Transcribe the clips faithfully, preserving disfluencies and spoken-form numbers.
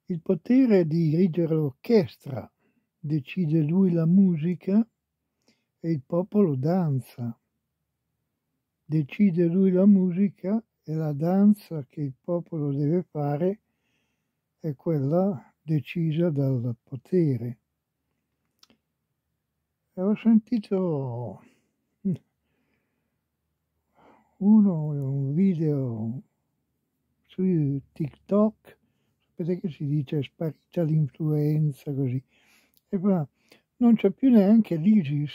Il potere di dirigere l'orchestra, decide lui la musica e il popolo danza. Decide lui la musica e la danza che il popolo deve fare è quella decisa dal potere. E ho sentito uno, un video su TikTok, sapete che si dice è sparita l'influenza così, e fa, non c'è più neanche l'ISIS,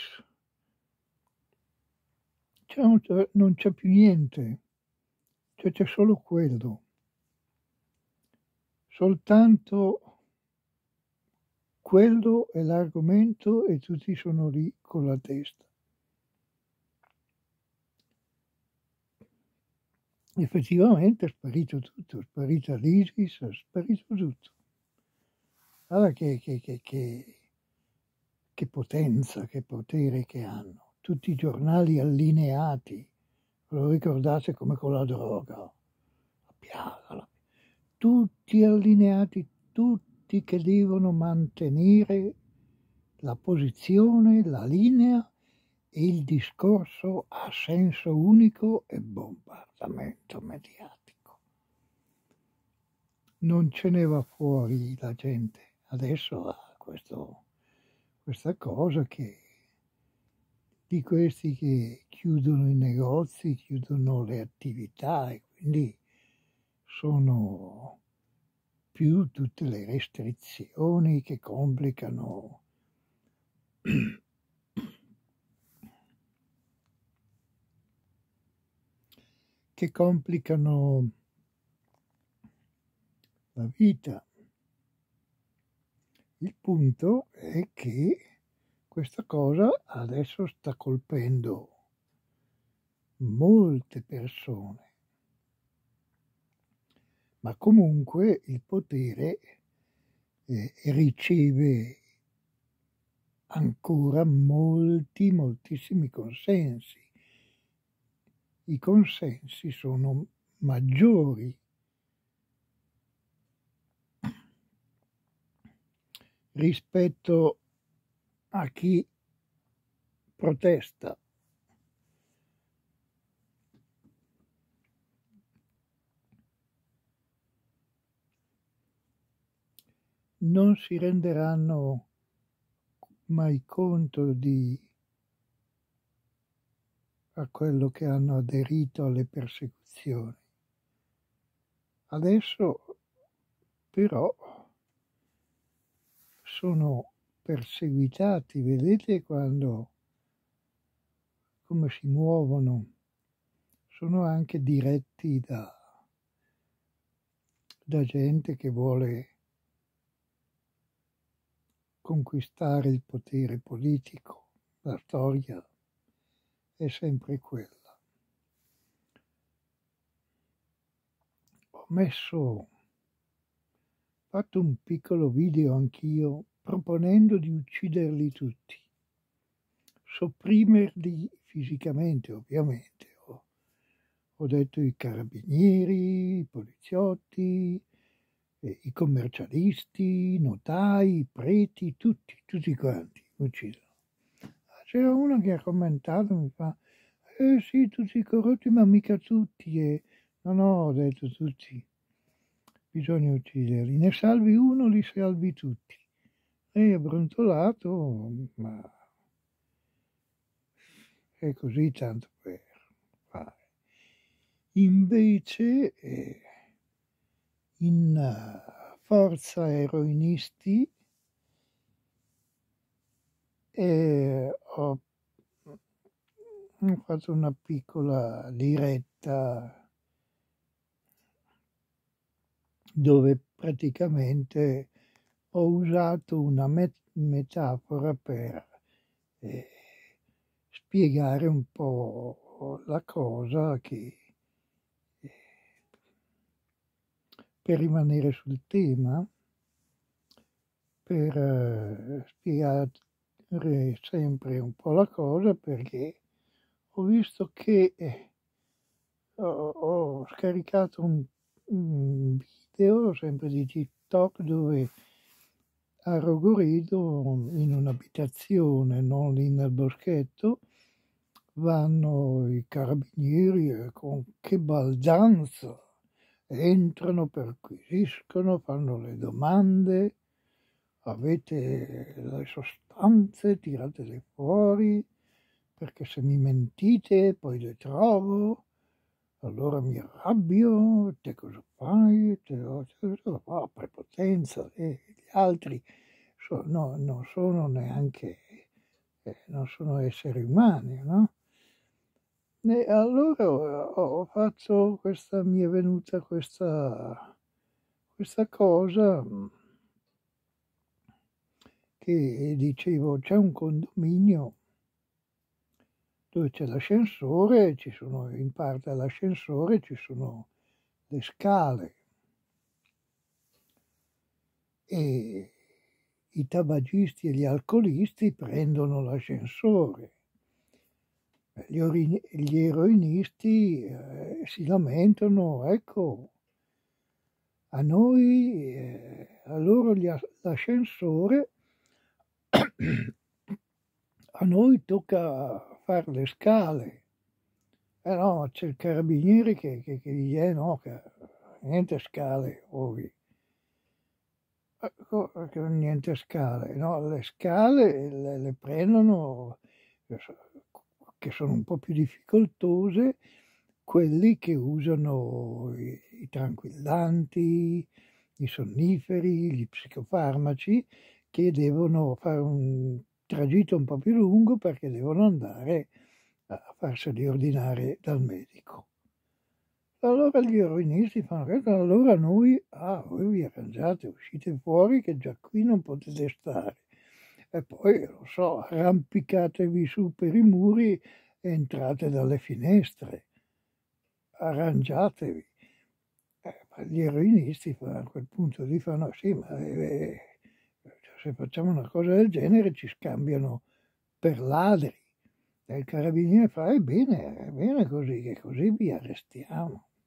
cioè, non c'è, non c'è più niente, cioè c'è solo quello, soltanto quello è l'argomento e tutti sono lì con la testa. Effettivamente è sparito tutto, è sparita l'ISIS, è sparito tutto. Allora che, che, che, che, che potenza, che potere che hanno. Tutti i giornali allineati, ve lo ricordate come con la droga, la piaga, la... tutti allineati, tutti che devono mantenere la posizione, la linea e il discorso a senso unico e bombardamento mediatico. Non ce ne va fuori la gente. Adesso ha questo, questa cosa che di questi che chiudono i negozi, chiudono le attività e quindi sono più tutte le restrizioni che complicano che complicano la vita. Il punto è che questa cosa adesso sta colpendo molte persone, ma comunque il potere eh, riceve ancora molti, moltissimi consensi. I consensi sono maggiori rispetto a chi protesta. Non si renderanno mai conto di a quello che hanno aderito alle persecuzioni. Adesso però sono perseguitati, vedete quando come si muovono, sono anche diretti da, da gente che vuole conquistare il potere politico. La storia è sempre quella. Ho messo, fatto un piccolo video anch'io proponendo di ucciderli tutti, sopprimerli fisicamente ovviamente. Ho, ho detto i carabinieri, i poliziotti, eh, i commercialisti, i notai, i preti, tutti, tutti quanti uccidono. C'era uno che ha commentato, mi fa, eh sì, tutti corrotti, ma mica tutti. E no, no, ho detto tutti, bisogna ucciderli. Ne salvi uno, li salvi tutti. E ho brontolato, ma è così tanto per fare. Invece, eh, in uh, Forza Eroinisti eh, ho ho fatto una piccola diretta dove praticamente ho usato una met- metafora per eh, spiegare un po' la cosa che eh, per rimanere sul tema, per eh, spiegare sempre un po' la cosa perché ho visto che eh, ho, ho scaricato un, un video, sempre di TikTok, dove a Rogoredo, in un'abitazione, non lì nel boschetto, vanno i carabinieri e con che baldanza entrano, perquisiscono, fanno le domande: avete le sostanze, tiratele fuori, perché se mi mentite poi le trovo, allora mi arrabbio, te cosa fai? Te, oh, prepotenza, e gli altri so, no, non sono neanche, eh, non sono esseri umani, no? E allora ho, ho fatto questa, mi è venuta questa, questa cosa che dicevo, c'è un condominio dove c'è l'ascensore, ci sono in parte all'ascensore ci sono le scale e i tabagisti e gli alcolisti prendono l'ascensore. Gli, orini, gli eroinisti eh, si lamentano, ecco, a noi, eh, a loro gli, l'ascensore, a noi tocca fare le scale. Eh no, c'è il carabiniere che, che, che dice, eh no, che niente scale, voi. Niente scale, no? Le scale le, le prendono, che sono un po' più difficoltose, quelli che usano i, i tranquillanti, i sonniferi, gli psicofarmaci, che devono fare un tragitto un po' più lungo perché devono andare a farseli ordinare dal medico. Allora gli eroinisti fanno questo, allora noi, ah, voi vi arrangiate, uscite fuori che già qui non potete stare. E poi, non so, arrampicatevi su per i muri e entrate dalle finestre. Arrangiatevi. Eh, ma gli eroinisti a quel punto dicono, sì, ma eh, se facciamo una cosa del genere ci scambiano per ladri. E il carabiniere fa, è bene, è bene così, che così vi arrestiamo.